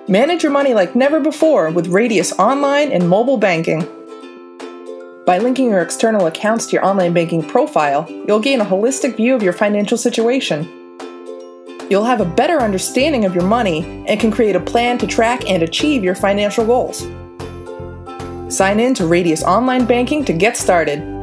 Manage your money like never before with Radius Online and Mobile Banking. By linking your external accounts to your online banking profile, you'll gain a holistic view of your financial situation. You'll have a better understanding of your money and can create a plan to track and achieve your financial goals. Sign in to Radius Online Banking to get started.